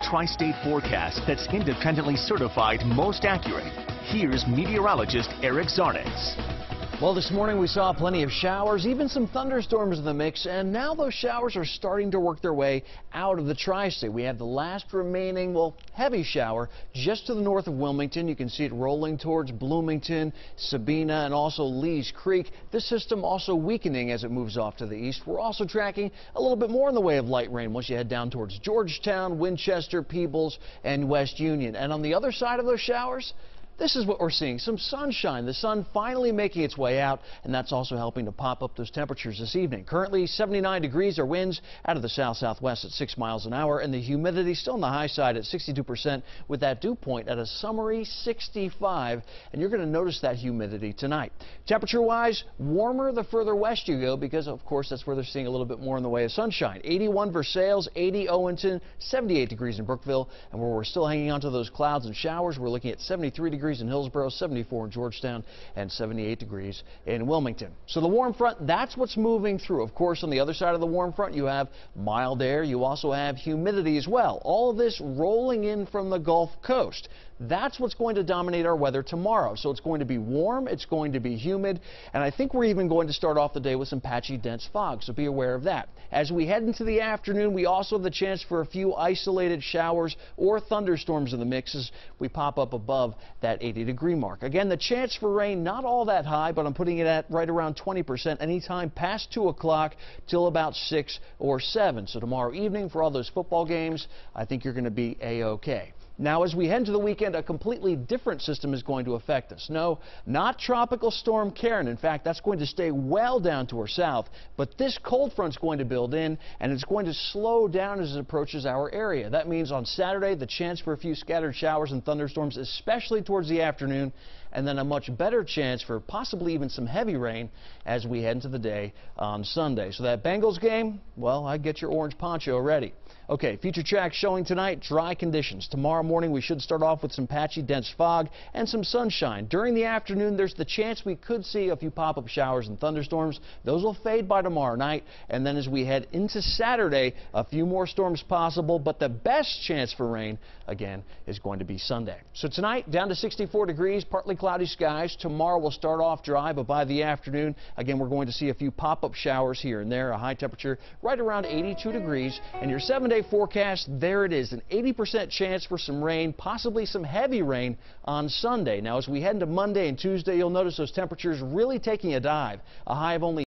tri-state forecast that's independently certified most accurate. Here's meteorologist Eric Zarnitz. Well, this morning we saw plenty of showers, even some thunderstorms in the mix, and now those showers are starting to work their way out of the tri-state. We have the last remaining, heavy shower just to the north of Wilmington. You can see it rolling towards Bloomington, Sabina, and also Lees Creek. This system also weakening as it moves off to the east. We're also tracking a little bit more in the way of light rain once you head down towards Georgetown, Winchester, Peebles, and West Union. And on the other side of those showers, this is what we're seeing, some sunshine. The sun finally making its way out, and that's also helping to pop up those temperatures this evening. Currently 79 degrees, our winds out of the south-southwest at 6 miles an hour, and the humidity still on the high side at 62% with that dew point at a summery 65, and you're going to notice that humidity tonight. Temperature-wise, warmer the further west you go because, of course, that's where they're seeing a little bit more in the way of sunshine. 81 Versailles, 80 Owenton, 78 degrees in Brookville, and where we're still hanging on to those clouds and showers, we're looking at 73 degrees in Hillsborough, 74 in Georgetown, and 78 degrees in Wilmington. So the warm front, that's what's moving through. Of course, on the other side of the warm front, you have mild air. You also have humidity as well. All of this rolling in from the Gulf Coast. That's what's going to dominate our weather tomorrow. So it's going to be warm, it's going to be humid, and I think we're even going to start off the day with some patchy, dense fog, so be aware of that. As we head into the afternoon, we also have the chance for a few isolated showers or thunderstorms in the mix as we pop up above that 80-degree mark. Again, the chance for rain not all that high, but I'm putting it at right around 20% anytime past 2 o'clock till about 6 or 7. So tomorrow evening for all those football games, I think you're going to be A-OK. Now, as we head into the weekend, a completely different system is going to affect us. No, not Tropical Storm Karen. In fact, that's going to stay well down to our south. But this cold front's going to build in, and it's going to slow down as it approaches our area. That means on Saturday, the chance for a few scattered showers and thunderstorms, especially towards the afternoon, and then a much better chance for possibly even some heavy rain as we head into the day on Sunday. So that Bengals game, well, I'd get your orange poncho ready. Okay, future tracks showing tonight, dry conditions. Tomorrow morning, we should start off with some patchy, dense fog and some sunshine. During the afternoon, there's the chance we could see a few pop-up showers and thunderstorms. Those will fade by tomorrow night. And then as we head into Saturday, a few more storms possible, but the best chance for rain, again, is going to be Sunday. So tonight, down to 64 degrees, partly cloudy skies. Tomorrow will start off dry, but by the afternoon, again, we're going to see a few pop-up showers here and there, a high temperature right around 82 degrees. And your 7-day forecast, there it is, an 80% chance for some rain, possibly some heavy rain on Sunday. Now, as we head into Monday and Tuesday, you'll notice those temperatures really taking a dive. A high of only